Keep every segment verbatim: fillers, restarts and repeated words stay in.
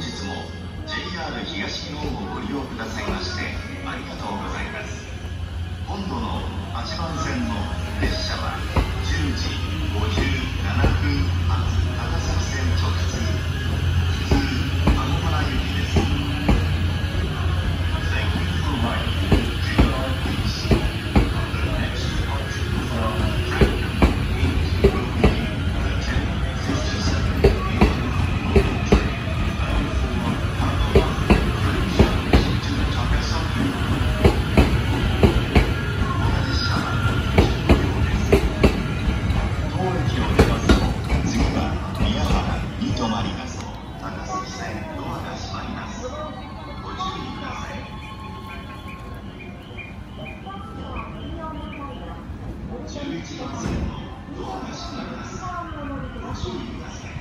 日も ジェイアール 東日本をご利用くださいましてありがとうございます。本土のはちばん線の列車はじゅうじごじゅうななふん発高崎線直通普通青原行きです。Thank you for riding ジェイアール East. The next departure from Frankfurt East will be the ten fifty-seven a m local train bound for Hanamari through service to Takasaki.止まりますと高崎線ドアが閉まります。ご注意ください。じゅういちばん線のドアが閉まります。ご注意ください。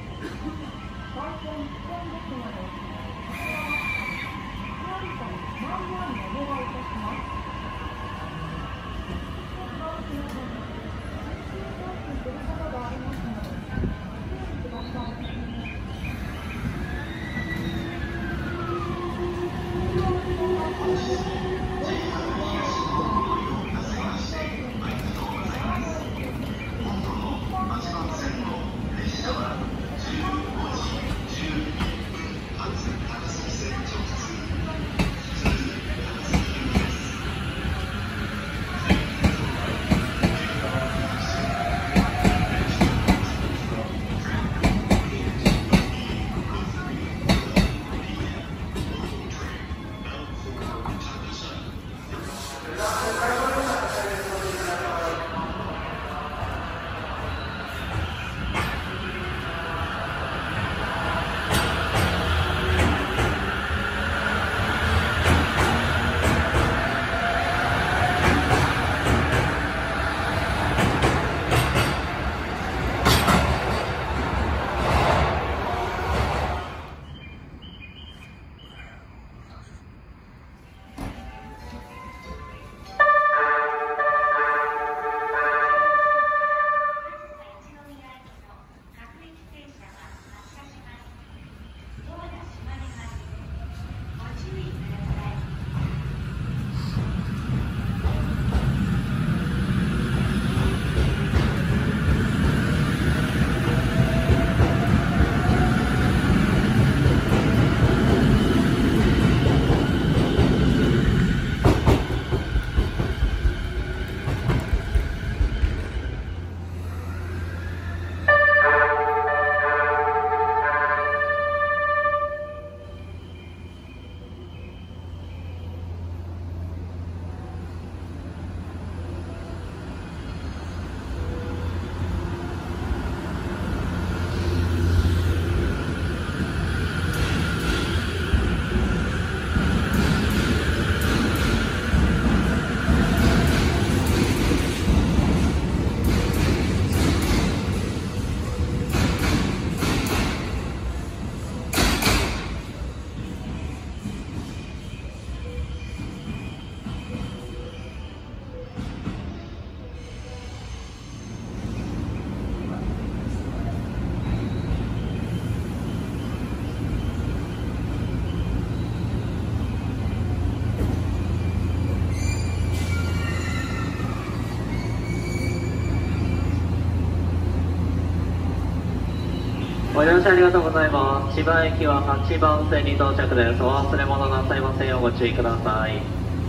ご乗車ありがとうございます。千葉駅ははちばん線に到着です。お忘れ物なさいませんようご注意ください。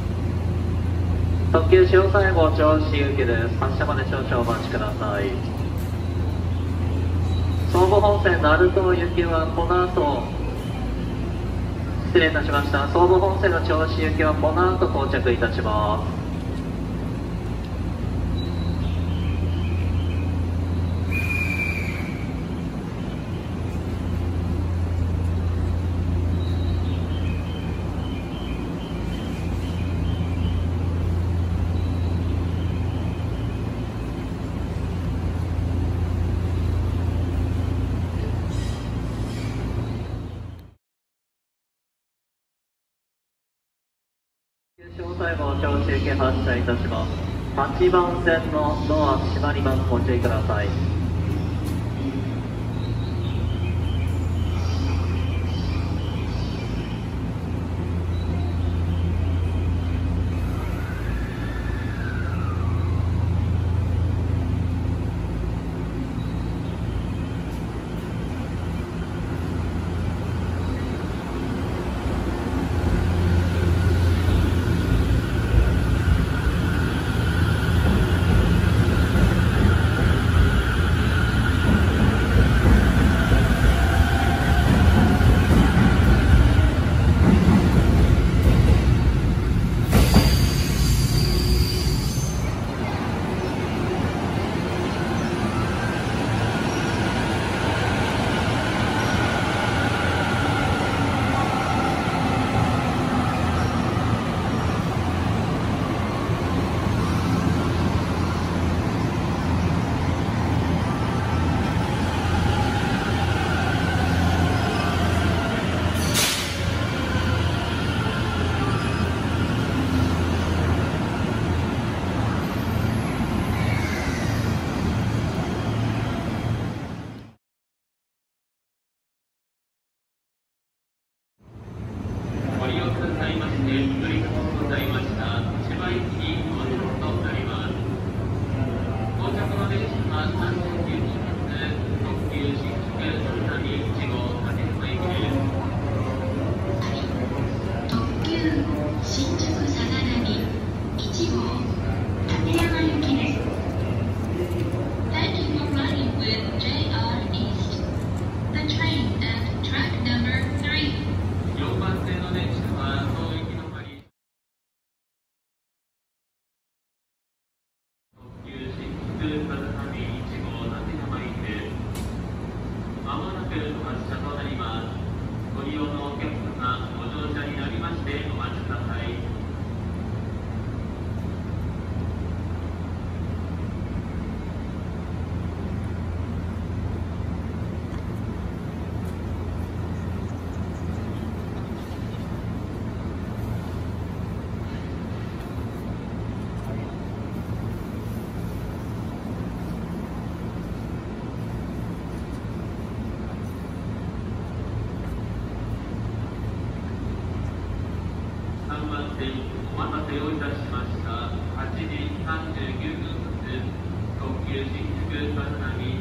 特急潮西号銚子行きです。発車まで少々お待ちください。総武本線鳴門行きはこの後、失礼いたしました。総武本線の銚子行きはこの後到着いたします。詳細号銚子行き発車いたします。はちばん線のドア閉まります。ご注意ください。 線お待たせをいたしました。はちじさんじゅうきゅうふん発特急新宿立浪